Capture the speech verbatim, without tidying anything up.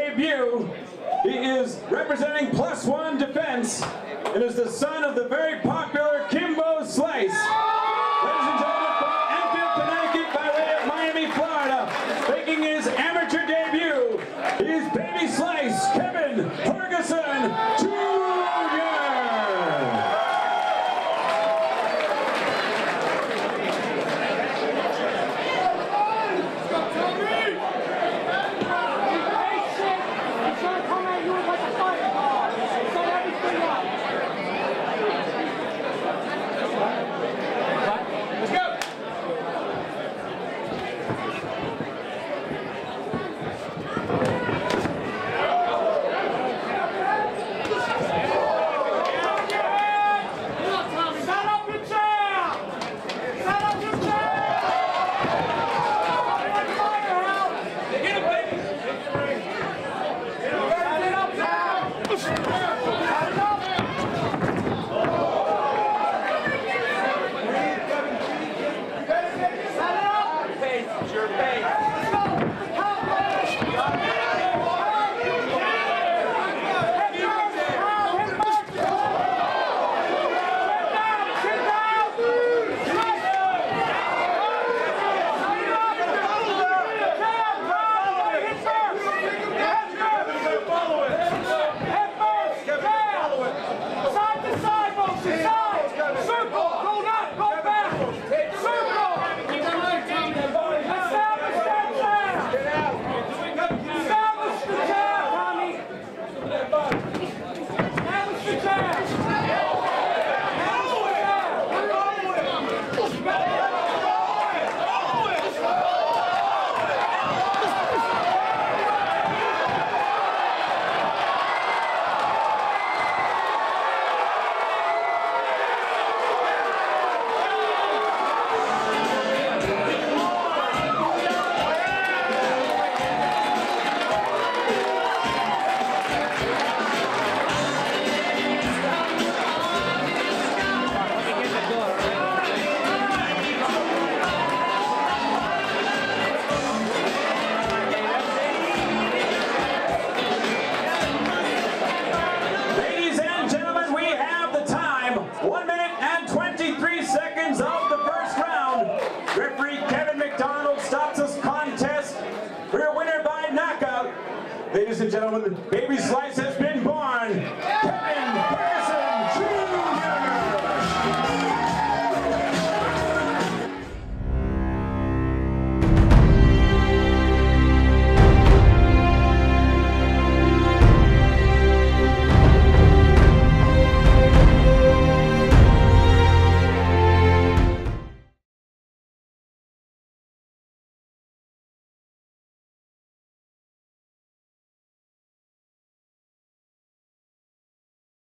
debut. He is representing plus one defense. It is the son of the very popular Kimbo Slice. Ladies and gentlemen, from Enfield, Connecticut, by way of Miami, Florida, making his amateur debut, he's Baby Slice Kevin Ferguson Junior Ladies and gentlemen, Baby Slice has been born.